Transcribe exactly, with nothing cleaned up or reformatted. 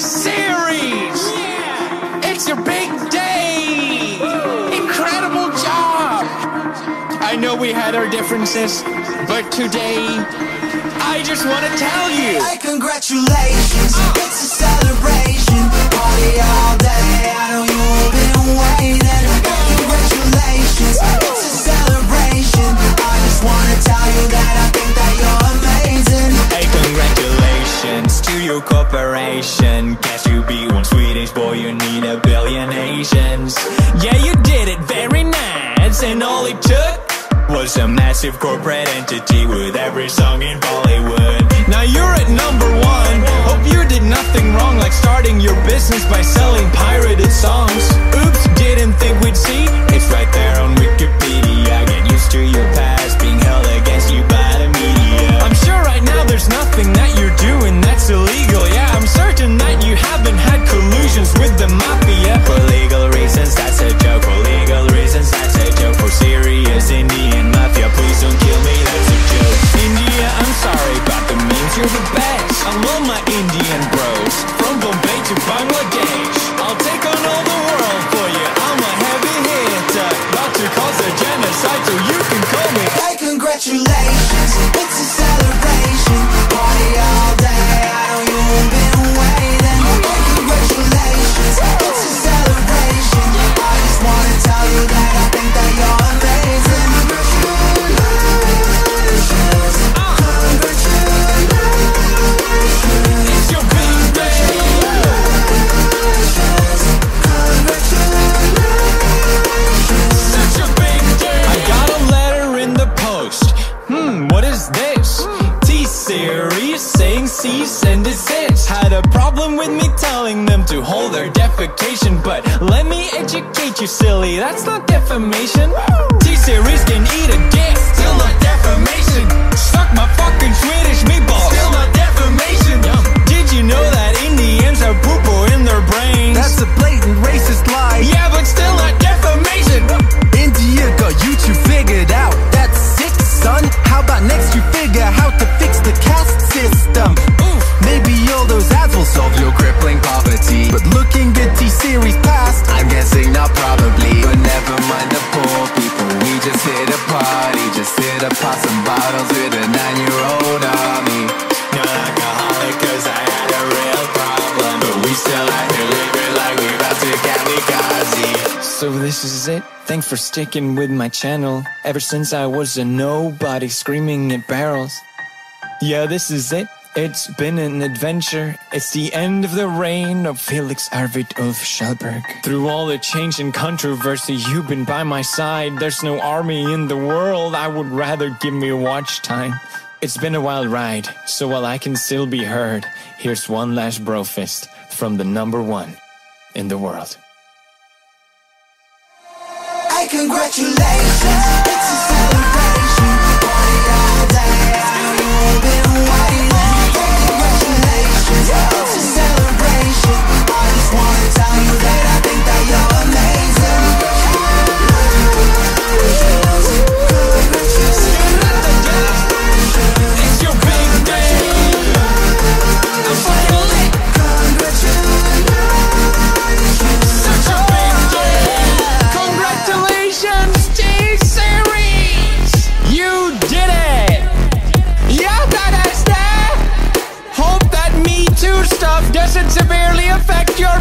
T-Series! Yeah. It's your big day! Woo. Incredible job! I know we had our differences, but today, I just want to tell you, hey, congratulations, uh. it's a celebration. Party all day, I know you've been waiting. Hey, congratulations, uh. it's a celebration. I just want to tell you that I think that you're amazing. Hey, congratulations to your corporation. Guess you be one Swedish boy, you need a billion Asians. Yeah, you did it very nice, and all it took was a massive corporate entity with every song in Bollywood. Now you're at number one. Hope you did nothing wrong, like starting your business by selling pirated songs. Oops, didn't think we'd see. It's right there on Wikipedia. Get used to your past being held against you by the media. I'm sure right now there's nothing that you're doing that's illegal. Yeah, I'm certain that you haven't had collusions with the mafia. For legal reasons, that's a joke. For legal reasons, that's a joke. For serious Indian mafia, please don't kill me, that's a joke. India, I'm sorry about the memes, you're the best. I love my Indian bros, from Bombay to Bangladesh. I'll take on all the world for you, I'm a heavy hitter. About to cause a genocide, so you can call me. Hey, congratulations, it's a celebration. Party all day, I know you've been waiting. Hey, congratulations, it's a celebration. I just wanna tell you that I think that you're amazing. T-Series saying cease and desist. Had a problem with me telling them to hold their defecation, but let me educate you, silly, that's not defamation. T-Series can eat a dick, still not defamation. Suck my fucking Swedish meatballs, still not defamation. Did you know that Indians have poo-poo in their brains? That's a blatant racist lie. Yeah, but still not defamation. India got you two figured out, that's sick, son. How about next you figure how to fix the caste system? Oof. Maybe all those ads will solve your crippling poverty. But looking at T-Series past, I'm guessing not probably. But never mind the poor people, we just hit a party. Just hit a pop some bottles with a nine-year-old army. Not alcoholic cause I had a real problem, but we still like to live it like we're about to kamikaze. So this is it, thanks for sticking with my channel. Ever since I was a nobody screaming at barrels. Yeah, this is it, it's been an adventure. It's the end of the reign of Felix Arvid Ulf Kjellberg. Through all the change and controversy, you've been by my side. There's no army in the world, I would rather give me watch time. It's been a wild ride, so while I can still be heard, here's one last bro fist from the number one in the world. Hey, congratulations, it's a celebration. Party all day, I know you've been waiting. Hey, congratulations, it's a celebration. I just wanna tell you that I think that you're amazing. It's your big day. I'm fucking lit. Such a big day. Congratulations, T-Series! You did it! Yeah, that is that! Hope that Me Too stuff doesn't severely affect your